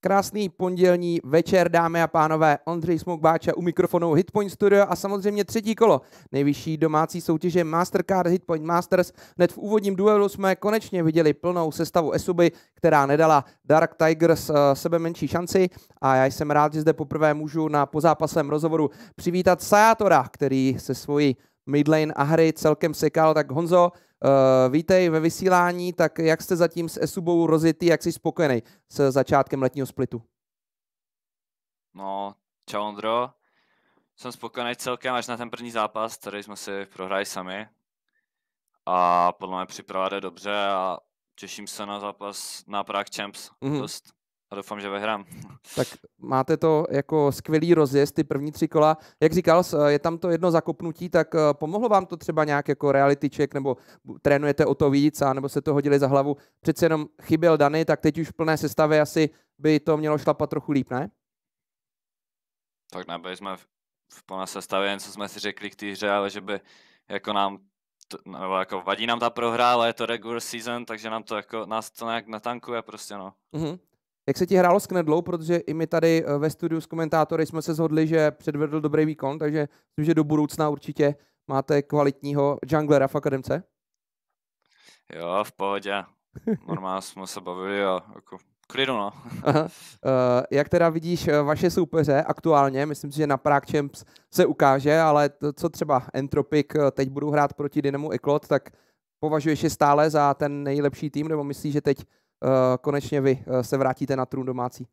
Krásný pondělní večer, dámy a pánové. Ondřej Smokbáča u mikrofonu Hitpoint Studio a samozřejmě třetí kolo nejvyšší domácí soutěže Mastercard Hitpoint Masters. Hned v úvodním duelu jsme konečně viděli plnou sestavu Esuby, která nedala Dark Tigers sebe menší šanci a já jsem rád, že zde poprvé můžu na pozápasovém rozhovoru přivítat Sajátora, který se svojí midlane a hry celkem sekal. Tak Honzo, vítej ve vysílání, tak jak jste zatím s Esubou rozjetý, jak jsi spokojený s začátkem letního splitu? No, čau Ondro. Jsem spokojený celkem až na ten první zápas, který jsme si prohráli sami. A podle mě příprava jde dobře a těším se na zápas na Prague Champs dost. A doufám, že vyhrám. Tak máte to jako skvělý rozjezd, ty první 3 kola. Jak říkal, je tam to jedno zakopnutí, tak pomohlo vám to třeba nějak jako reality check, nebo trénujete o to víc, a nebo se to hodili za hlavu? Přece jenom chyběl Dany, tak teď už v plné sestavě asi by to mělo šlapat trochu líp, ne? Tak nebyli jsme v plné sestavě, jen co jsme si řekli k té hře, ale že by jako nám, nebo jako vadí nám ta prohra, ale je to regular season, takže nám to jako, nás to nějak natankuje prostě, no. Jak se ti hrálo s Knedlou, protože i my tady ve studiu s komentátory jsme se shodli, že předvedl dobrý výkon, takže myslím, že do budoucna určitě máte kvalitního junglera v akademce. Jo, v pohodě. Normálně jsme se bavili a jako klidu, no. Jak teda vidíš vaše soupeře aktuálně? Myslím si, že na Prague Champs se ukáže, ale to, co třeba Entropic teď budou hrát proti Dynamo Eklot, tak považuješ je stále za ten nejlepší tým, nebo myslíš, že teď konečně vy se vrátíte na trůn domácí?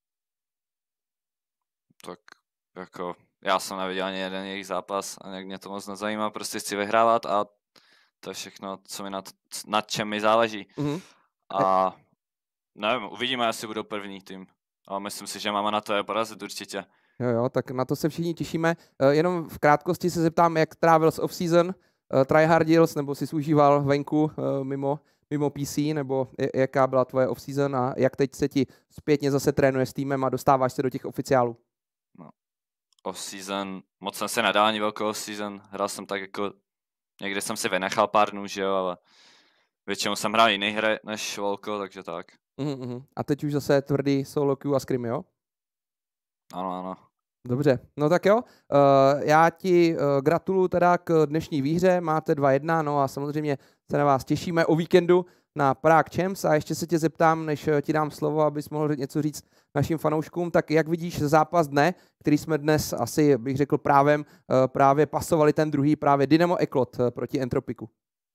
Tak jako já jsem neviděl ani jeden jejich zápas a nějak mě to moc nezajímá, prostě chci vyhrávat a to je všechno, co mi nad čem mi záleží. A nevím, uvidíme, jestli budou první tým, ale myslím si, že máme na to je porazit určitě. Jo, tak na to se všichni těšíme. Jenom v krátkosti se zeptám, jak trávil s off-season, tryhardil, nebo jsi užíval venku mimo PC, nebo jaká byla tvoje off-season a jak teď se ti zpětně zase trénuje s týmem a dostáváš se do těch oficiálů? No, off-season, moc jsem se nedal ani velkou off-season, hrál jsem tak jako, někde jsem si vynechal pár dnů, že jo, ale většinou jsem hrál jiný hry než volko, takže tak. A teď už zase tvrdý solo queue a scrim, jo? Ano. Dobře, no tak jo, já ti gratuluju teda k dnešní výhře, máte 2-1, no a samozřejmě se na vás těšíme o víkendu na Prague Champs a ještě se tě zeptám, než ti dám slovo, abys mohl něco říct našim fanouškům, tak jak vidíš zápas dne, který jsme dnes asi, bych řekl právě pasovali ten druhý, právě Dynamo Eklot proti Entropiku?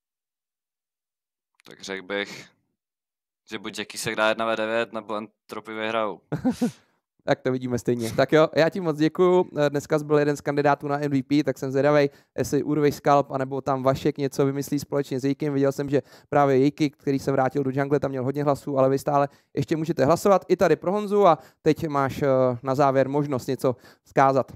Tak řekl bych, že buď Jackie se dá 1v9, nebo Entropy vyhrajou. Tak to vidíme stejně. Tak jo, já ti moc děkuju. Dneska byl jeden z kandidátů na MVP, tak jsem zvědavej, jestli Urvej Skalp, anebo tam Vašek něco vymyslí společně s Jejkem. Viděl jsem, že právě Jejky, který se vrátil do jungle, tam měl hodně hlasů, ale vy stále ještě můžete hlasovat i tady pro Honzu a teď máš na závěr možnost něco vzkázat.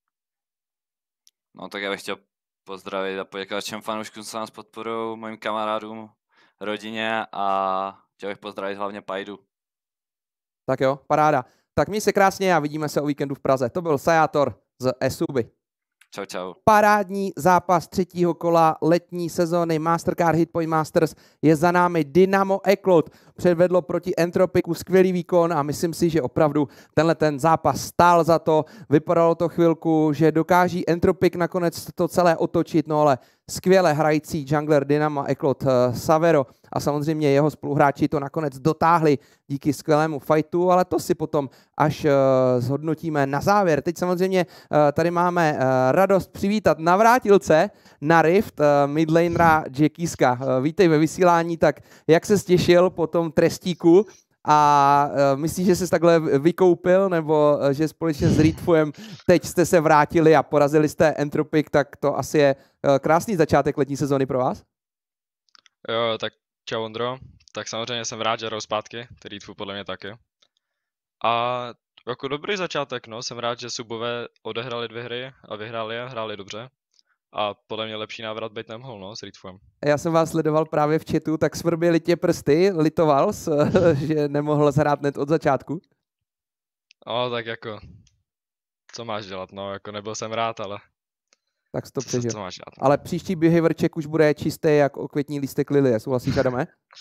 No tak já bych chtěl pozdravit a poděkovat všem fanouškům, co nás podporují, mojim kamarádům, rodině a chtěl bych pozdravit hlavně Pajdu. Tak jo, paráda. Tak měj se krásně a vidíme se o víkendu v Praze. To byl Sajátor z Esuby. Čau. Parádní zápas třetího kola letní sezóny Mastercard Hitpoint Masters je za námi. Dynamo Eklot předvedlo proti Entropiku skvělý výkon a myslím si, že opravdu tenhle ten zápas stál za to. Vypadalo to chvilku, že dokáží Entropik nakonec to celé otočit, no ale skvěle hrající jungler Dynamo Eklot Savero a samozřejmě jeho spoluhráči to nakonec dotáhli díky skvělému fightu, ale to si potom až zhodnotíme na závěr. Teď samozřejmě tady máme radost přivítat navrátilce na Rift, midlanera Jackieska. Vítej ve vysílání, tak jak se těšil po tom trestíku a myslíš, že jsi takhle vykoupil, nebo že společně s Reedfuem teď jste se vrátili a porazili jste Entropic, tak to asi je krásný začátek letní sezóny pro vás? Jo, tak čau Ondro. Tak samozřejmě jsem rád, že hraju zpátky, Reedfu podle mě taky. A jako dobrý začátek, no, jsem rád, že Subové odehrali 2 hry a vyhráli je, hráli dobře. A podle mě lepší návrat být nemohl, no, s Reedfuem. Já jsem vás sledoval právě v chatu, tak svrběli tě prsty, litoval jsi, že nemohl zhrát hned od začátku? No, tak jako, co máš dělat, no, jako nebyl jsem rád, ale... Tak jsi to přežil. Co máš dělat? Ale příští behavior check už bude čistý jak okvětní lístek lilie, souhlasíš, Adame?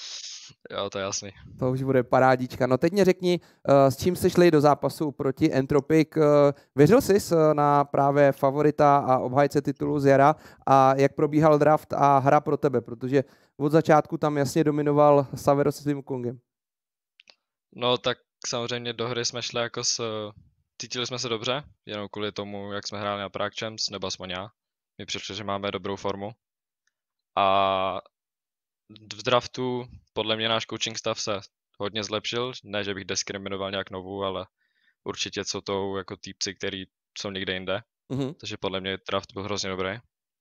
Jo, to je jasný. To už bude parádička. No teď mě řekni, s čím jste šli do zápasu proti Entropic. Věřil jsi na právě favorita a obhájce titulu z jara a jak probíhal draft a hra pro tebe, protože od začátku tam jasně dominoval Savero se svým Wukongem. No tak samozřejmě do hry jsme šli jako cítili jsme se dobře, jenom kvůli tomu, jak jsme hráli na Prague Champs, nebo aspoň já. Mi přišlo, že máme dobrou formu. A v draftu podle mě náš coaching stav se hodně zlepšil, ne, že bych diskriminoval nějak novou, ale určitě jsou to jako týpci, který jsou někde jinde, takže podle mě draft byl hrozně dobrý.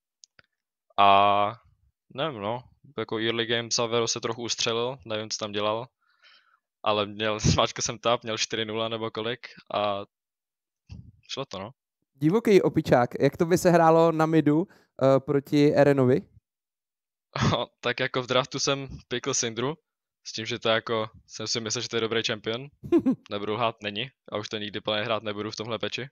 A nevím, no, jako early game Savero se trochu ustřelil, nevím, co tam dělal, ale smáčkal jsem tap, měl 4-0 nebo kolik a šlo to, no. Divoký opičák, jak to by se hrálo na midu proti Erenovi? Tak jako v draftu jsem pikl Syndru, s tím, že to jako, jsem si myslel, že to je dobrý champion, nebudu lhát, není, a už to nikdy plně hrát nebudu v tomhle peči.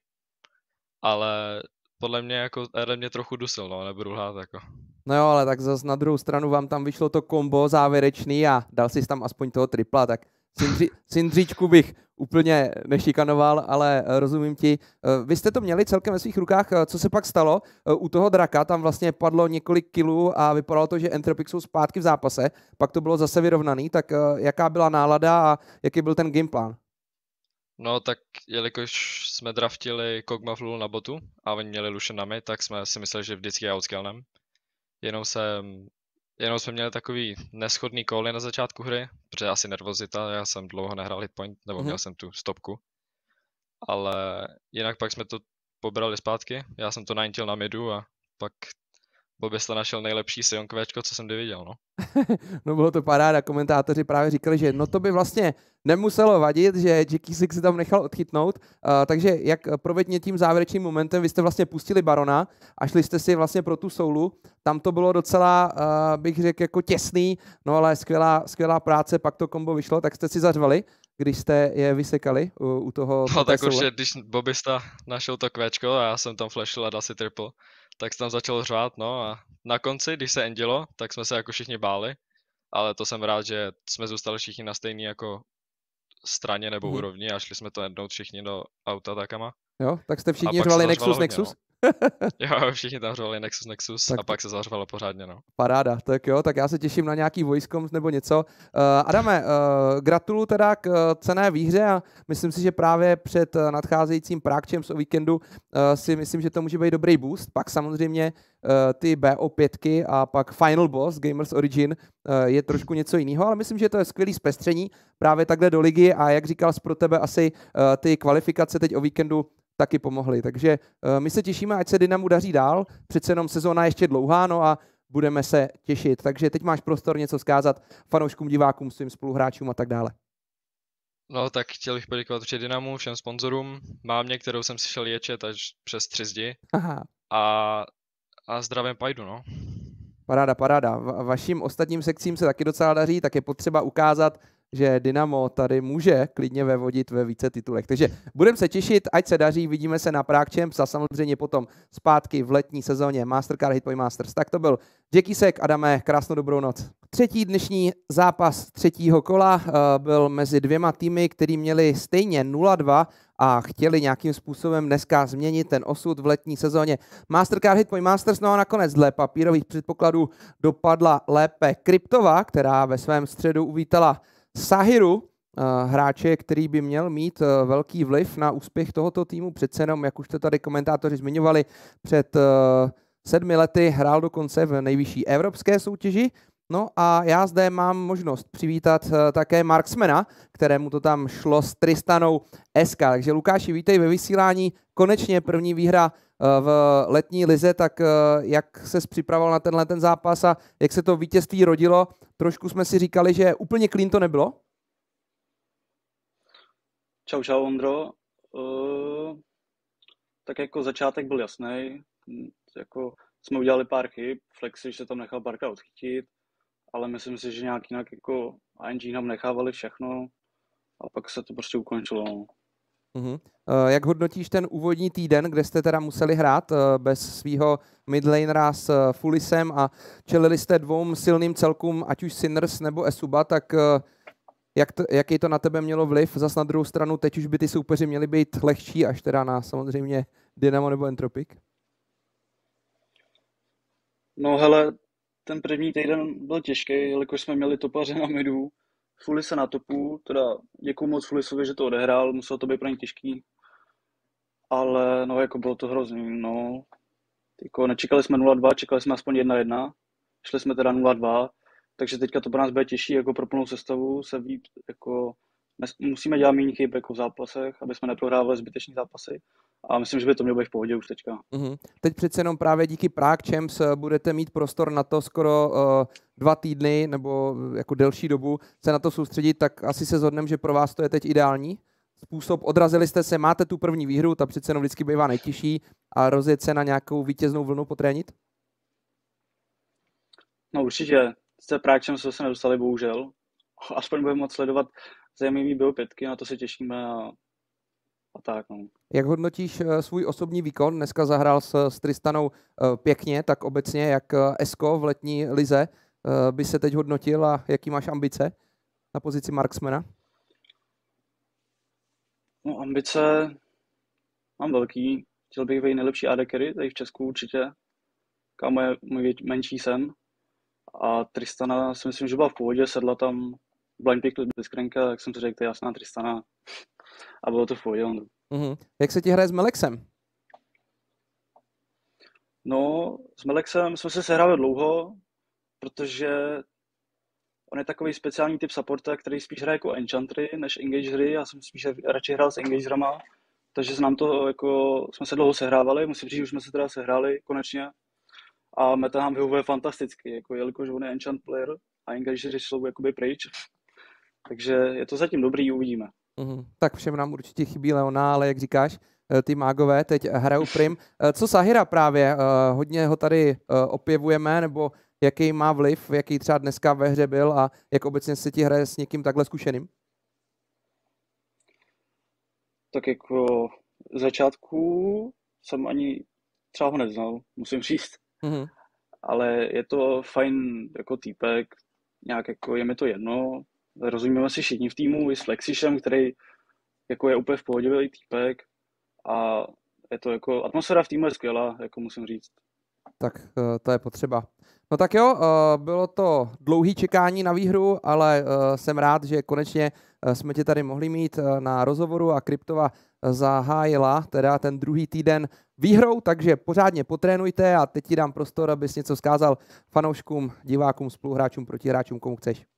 Ale podle mě jako Eren mě trochu dusil, no, nebudu lhát jako. No jo, ale tak zase na druhou stranu vám tam vyšlo to kombo závěrečný a dal si tam aspoň toho tripla, tak Syndříčku bych úplně nešikanoval, ale rozumím ti. Vy jste to měli celkem ve svých rukách, co se pak stalo? U toho draka tam vlastně padlo několik kilů a vypadalo to, že Entropic jsou zpátky v zápase, pak to bylo zase vyrovnaný, tak jaká byla nálada a jaký byl ten gameplan? No tak jelikož jsme draftili Kog'Maw na botu a oni měli Lucian na mid, tak jsme si mysleli, že vždycky outscalenem. Jenom jsme měli takový neschodný call na začátku hry, protože asi nervozita, já jsem dlouho nehrál hitpoint, nebo měl jsem tu stopku. Ale jinak pak jsme to pobrali zpátky, já jsem to naintil na midu a pak Bobista našel nejlepší Sion Quečko, co jsem kdy viděl, no. No bylo to paráda, komentátoři právě říkali, že no to by vlastně nemuselo vadit, že Jackie Six si tam nechal odchytnout, takže jak provedně tím závěrečným momentem, vy jste vlastně pustili Barona a šli jste si vlastně pro tu soulu, tam to bylo docela, bych řekl, jako těsný, no ale skvělá práce, pak to kombo vyšlo, tak jste si zařvali, když jste je vysekali u toho. No tak určitě, když Bobista našel to kvéčko a já jsem tam flashil a dal si triple, tak se tam začal řvát, no a na konci, když se endilo, tak jsme se jako všichni báli, ale to jsem rád, že jsme zůstali všichni na stejný jako straně nebo úrovni a šli jsme to endnout všichni do auta takama. Jo, tak jste všichni řvali Nexus? Jo, všichni tam řvali Nexus tak a pak se zařvalo pořádně, no. Paráda, tak jo, tak já se těším na nějaký voice nebo něco. Adame, gratuluju teda k cenné výhře a myslím si, že právě před nadcházejícím Prague Champs o víkendu si myslím, že to může být dobrý boost. Pak samozřejmě ty BO5 a pak Final Boss Gamers Origin je trošku něco jiného, ale myslím, že to je skvělý zpestření právě takhle do ligy a jak říkal jsi, pro tebe asi ty kvalifikace teď o víkendu taky pomohly. Takže my se těšíme, ať se Dynamu daří dál, přece jenom sezóna ještě dlouhá, no a budeme se těšit. Takže teď máš prostor něco vzkázat fanouškům, divákům, svým spoluhráčům a tak dále. No tak chtěl bych poděkovat určitě Dynamu, všem sponzorům, mámě, kterou jsem si šel ječet až přes 3 zdi. Aha. A zdravím Pajdu, no. Paráda. Vašim ostatním sekcím se taky docela daří, tak je potřeba ukázat, že Dynamo tady může klidně vevodit ve více titulech. Takže budeme se těšit, ať se daří, vidíme se na Prague Champs a samozřejmě potom zpátky v letní sezóně Mastercard Hitpoint Masters. Tak to byl Jackie Sek, Adame, krásnou dobrou noc. Třetí dnešní zápas třetího kola byl mezi dvěma týmy, který měli stejně 0-2 a chtěli nějakým způsobem dneska změnit ten osud v letní sezóně Mastercard Hitpoint Masters. No a nakonec dle papírových předpokladů dopadla lépe Kryptova, která ve svém středu uvítala Sahiru, hráče, který by měl mít velký vliv na úspěch tohoto týmu. Přece jenom, jak už to tady komentátoři zmiňovali, před 7 lety hrál dokonce v nejvyšší evropské soutěži. No a já zde mám možnost přivítat také Marksmana, kterému to tam šlo s Tristanou SK. Takže Lukáši, vítej ve vysílání. Konečně první výhra v letní lize, tak jak ses připravoval na tenhle ten zápas a jak se to vítězství rodilo? Trošku jsme si říkali, že úplně clean to nebylo? Čau Ondro. Tak jako začátek byl jasný. Jako jsme udělali pár chyb, Flexi se tam nechal párkrát odchytit, ale myslím si, že nějak jinak jako ING nám nechávali všechno a pak se to prostě ukončilo. Jak hodnotíš ten úvodní týden, kde jste teda museli hrát bez svého midlanera s Fulisem a čelili jste dvou silným celkům, ať už Sinners nebo Esuba, tak jaký to na tebe mělo vliv? Zas na druhou stranu, teď už by ty soupeři měli být lehčí, až teda na samozřejmě Dynamo nebo Entropic? No hele, ten první týden byl těžký, jelikož jsme měli topaře na midu, Fulise na topu, teda děkuju moc Fulisovi, že to odehrál, muselo to být pro ně těžký, ale no jako bylo to hrozný, no. Jako nečekali jsme 0-2, čekali jsme aspoň 1-1, šli jsme teda 0-2, takže teďka to pro nás bude těžší, jako pro plnou sestavu se víc, jako musíme dělat méně chyb jako v zápasech, aby jsme neprohrávali zbytečný zápasy. A myslím, že by to mělo být v pohodě už teďka. Teď přece jenom právě díky Prague Champs budete mít prostor na to skoro 2 týdny nebo jako delší dobu se na to soustředit, tak asi se shodneme, že pro vás to je teď ideální způsob. Odrazili jste se, máte tu první výhru, ta přece jenom vždycky bývá nejtěžší a rozjet se na nějakou vítěznou vlnu potrénit? No určitě. Z té Prague Champs se nedostali, bohužel. Aspoň budeme moct sledovat zajímavý biopětky, na to se těšíme a tak, no. Jak hodnotíš svůj osobní výkon? Dneska zahrál s Tristanou pěkně, tak obecně jak Esko v letní lize by se teď hodnotil a jaký máš ambice na pozici marksmana? No ambice mám velký. Chtěl bych být nejlepší AD carry tady v Česku určitě. Kámo je můj menší sen. A Tristana si myslím, že byla v pohodě, sedla tam blind pick bez krenka, jak jsem si řekl, to je jasná Tristana. A bylo to v pohodě. Jak se ti hraje s Melexem? No, s Melexem jsme se sehráli dlouho, protože on je takový speciální typ supporta, který spíš hraje jako enchantery než engagery. Já jsem spíš radši hrál s engagerama, takže se nám to jako, jsme se dlouho sehrávali, musím říct, že už jsme se teda sehráli konečně. A meta nám vyhovuje fantasticky, jako jelikož on je enchant player a engagery jsou jakoby pryč. Takže je to zatím dobrý, uvidíme. Tak všem nám určitě chybí Leona, ale jak říkáš, ty mágové teď hrajou prim. Co Sahira právě? Hodně ho tady opěvujeme, nebo jaký má vliv, jaký třeba dneska ve hře byl a jak obecně se ti hraje s někým takhle zkušeným? Tak jako z začátku jsem ani třeba ho neznal, musím říct. Ale je to fajn jako týpek, nějak jako je mi to jedno. Rozumíme si všichni v týmu, i s Lexišem, který jako je úplně v pohodě týpek a je to jako, atmosféra v týmu je skvělá, jako musím říct. Tak to je potřeba. No tak jo, bylo to dlouhý čekání na výhru, ale jsem rád, že konečně jsme tě tady mohli mít na rozhovoru a Kryptova zahájila teda ten druhý týden výhrou, takže pořádně potrénujte a teď ti dám prostor, abys něco vzkázal fanouškům, divákům, spoluhráčům, protihráčům, komu chceš.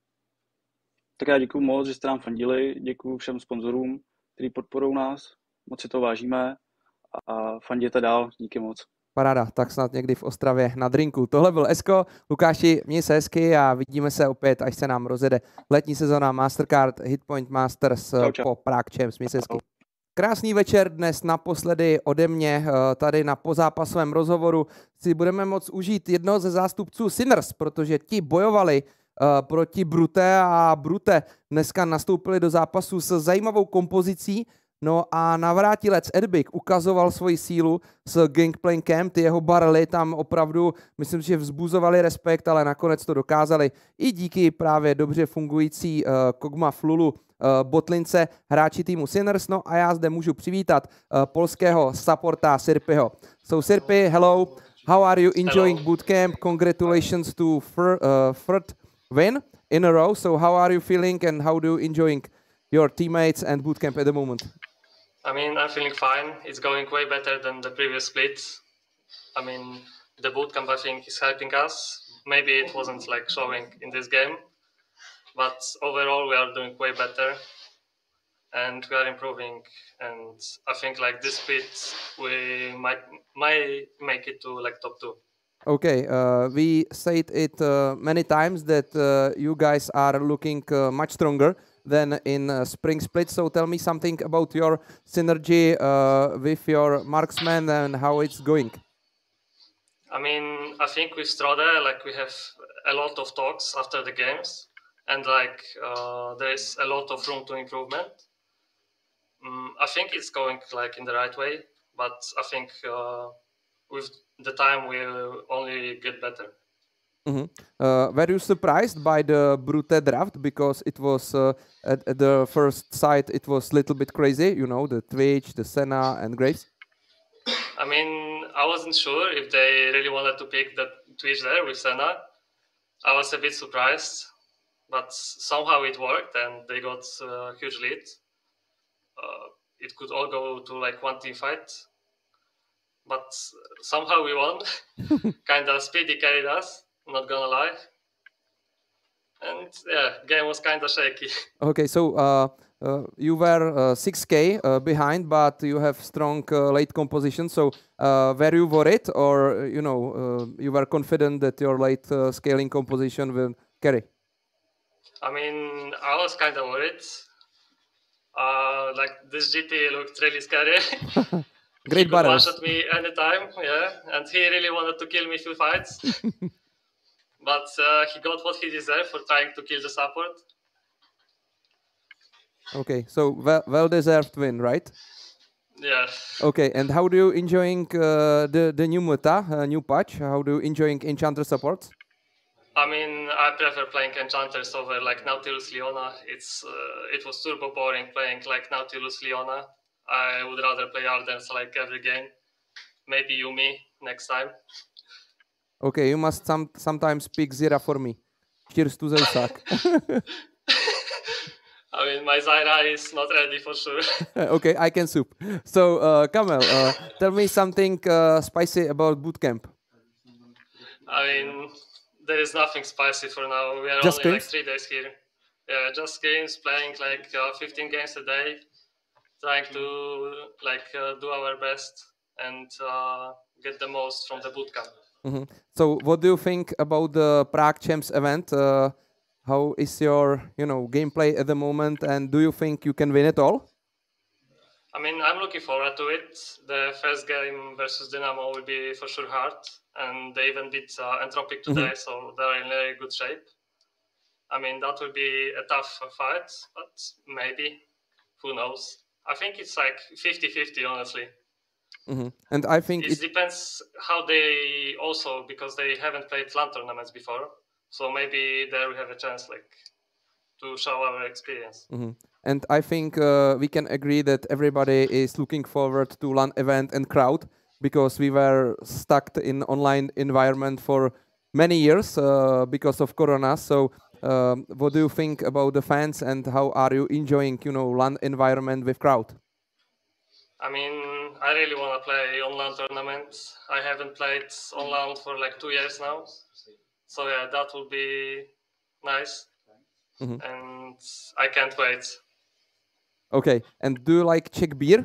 Tak já děkuju moc, že jste nám fandili, děkuju všem sponzorům, kteří podporují nás, moc si to vážíme a fanděte dál, díky moc. Paráda, tak snad někdy v Ostravě na drinku. Tohle byl Esko, Lukáši, měj se hezky a vidíme se opět, až se nám rozjede letní sezona Mastercard Hitpoint Masters po Prague Champs. Měj se hezky. Krásný večer dnes naposledy ode mě tady na pozápasovém rozhovoru. Si budeme moct užít jednoho ze zástupců Sinners, protože ti bojovali proti Brute a Brute dneska nastoupili do zápasu s zajímavou kompozicí. No a navrátilec Edbik ukazoval svoji sílu s Gangplankem, ty jeho barely tam opravdu, myslím si, že vzbuzovali respekt, ale nakonec to dokázali i díky právě dobře fungující Kogma Flulu botlince hráči týmu Sinners. No a já zde můžu přivítat polského supporta Sirpiho. So Sirpi, hello, how are you enjoying bootcamp? Congratulations to third win in a row. So how are you feeling and how do you enjoying your teammates and bootcamp at the moment? I mean, I'm feeling fine. It's going way better than the previous splits. I mean, the bootcamp, I think, is helping us. Maybe it wasn't like showing in this game, but overall we are doing way better and we are improving. And I think like this split, we might make it to like top 2. Okay, we said it many times that you guys are looking much stronger than in spring split. So tell me something about your synergy with your marksman and how it's going. I mean, I think with Strode, like we have a lot of talks after the games, and like there is a lot of room to improvement. I think it's going like in the right way, but I think with the time we'll only get better. Were you surprised by the Brute draft, because it was at the first sight it was a little bit crazy, you know, the Twitch, the Senna and Graves? I mean, I wasn't sure if they really wanted to pick that Twitch there with Senna. I was a bit surprised, but somehow it worked and they got a huge lead. It could all go to like one team fight, but somehow we won. Kind of Speedy carried us, not gonna lie. And yeah, game was kind of shaky. Okay, so you were 6K behind, but you have strong late composition. So were you worried, or you know, you were confident that your late scaling composition will carry? I mean, I was kind of worried. Like this GT looked really scary. Great battles. He could one-shot me anytime, yeah, and he really wanted to kill me few fights. But he got what he deserved for trying to kill the support. Okay, so well-deserved win, right? Yeah. Okay, and how do you enjoying the new meta, new patch? How do you enjoying Enchanter supports? I mean, I prefer playing Enchanters over like Nautilus Leona. It was turbo boring playing like Nautilus Leona. I would rather play Ardens like every game. Maybe Yumi next time. Okay, you must sometimes pick Zira for me. Cheers to Zeusak. I mean, my Zyra is not ready for sure. Okay, I can soup. So, Kamel, tell me something spicy about bootcamp. I mean, there is nothing spicy for now. We are Just only games? like 3 days here. Yeah, just games, playing like 15 games a day, trying to like do our best and get the most from the bootcamp. So, what do you think about the Prague Champs event? How is your, gameplay at the moment, and do you think you can win it all? I mean, I'm looking forward to it. The first game versus Dynamo will be for sure hard, and they even beat Entropic today, so they're in very good shape. I mean, that will be a tough fight, but maybe, who knows? I think it's like 50-50, honestly. And I think it depends how they also, because they haven't played LAN tournaments before, so maybe there we have a chance like to show our experience. And I think we can agree that everybody is looking forward to LAN event and crowd, because we were stuck in online environment for many years because of Corona. So what do you think about the fans, and how are you enjoying, LAN environment with crowd? I mean, I really want to play on LAN tournaments. I haven't played on LAN for like 2 years now. So yeah, that will be nice. And I can't wait. Okay, and do you like Czech beer?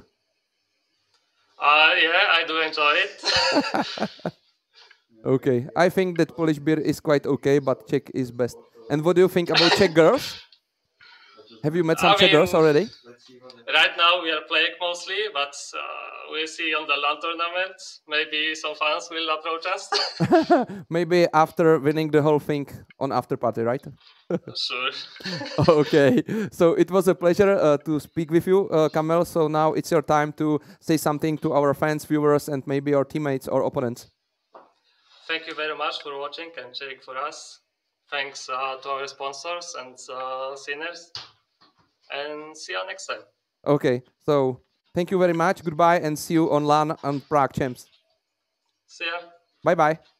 Yeah, I do enjoy it. Okay, I think that Polish beer is quite okay, but Czech is best. And what do you think about Czech girls? Have you met some Czech girls already? Right now we are playing mostly, but we'll see on the LAN tournament. Maybe some fans will approach us. Maybe after winning the whole thing on after party, right? Sure. Okay, so it was a pleasure to speak with you, Kamel. So now it's your time to say something to our fans, viewers, and maybe our teammates or opponents. Thank you very much for watching and cheering for us. Thanks to our sponsors and sinners. And see you next time. Okay, so thank you very much. Goodbye, and see you on LAN and Prague Champs. See ya. Bye-bye.